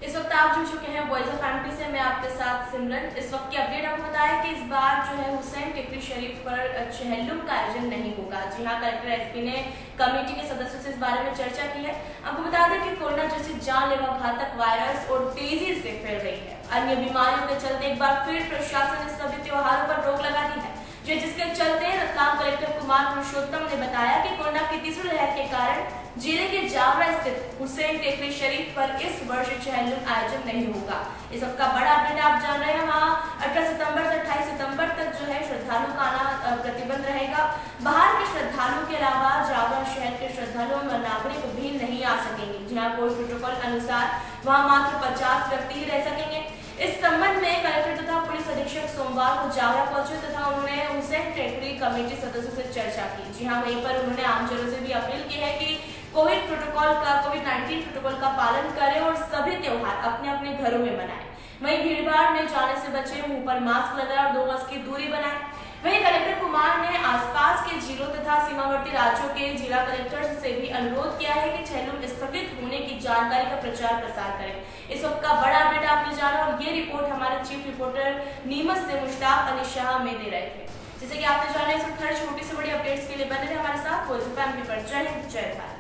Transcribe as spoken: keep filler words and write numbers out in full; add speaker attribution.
Speaker 1: इस वक्त आप जुड़ चुके हैं वॉइस ऑफ एमपी से। मैं आपके साथ सिमरन। इस वक्त की अपडेट आपको बताया कि इस बार जो है हुसैन टेकरी शरीफ पर चहलुम का आयोजन नहीं होगा। जी हाँ, कलेक्टर एसपी ने कमेटी के सदस्यों से इस बारे में चर्चा की है। आपको बता दें कि कोरोना जैसी जानलेवा घातक वायरस और तेजी से फैल रही है। अन्य बीमारियों के चलते एक बार फिर प्रशासन ने सभी त्योहारों पर रोक लगा दी है, जो जिसके चलते रतलाम कलेक्टर कुमार पुरुषोत्तम ने बताया कि कोरोना की तीसरी लहर के कारण जिले के जावरा स्थित हुसैन टेकरी शरीफ पर इस वर्ष चहलुम आयोजन नहीं होगा। इस सबका बड़ा अपडेट आप जान रहे हैं। वहाँ अठारह सितंबर से अट्ठाईस सितंबर तक जो है श्रद्धालुओं का आना प्रतिबंध रहेगा। बाहर के श्रद्धालुओं के अलावा जावरा शहर के श्रद्धालुओं व नागरिक भी नहीं आ सकेंगे। जहाँ कोविड प्रोटोकॉल अनुसार वहाँ मात्र पचास व्यक्ति ही रह सकेंगे। इस संबंध में कलेक्टर तथा पुलिस अधीक्षक सोमवार को जावरा पहुंचे तथा उन्होंने हुसैन टेकरी कमेटी सदस्यों से चर्चा की। जी हाँ, वहीं पर उन्होंने आमजनों से भी अपील की है कि कोविड प्रोटोकॉल का कोविड नाइन्टीन प्रोटोकॉल का पालन करें और सभी त्योहार अपने अपने घरों में मनाएं। वहीं भीड़भाड़ में जाने से बचे, मुंह पर मास्क लगाएं और दो गज की दूरी बनाएं। वहीं कलेक्टर कुमार ने आसपास के जिलों तथा सीमावर्ती राज्यों के जिला कलेक्टर्स से भी अनुरोध किया है कि चहलुम स्थगित होने की जानकारी का प्रचार प्रसार करें। इस वक्त का बड़ा अपडेट आपने जाना और ये रिपोर्ट हमारे चीफ रिपोर्टर नीमच से मुश्ताक अली शाह में दे रहे थे। जैसे कि आपने जाना, इस वक्त हर छोटी से बड़ी अपडेट्स के लिए बने रहे हमारे साथ वॉइस ऑफ एमपी पर। जय हिंद, जय भारत।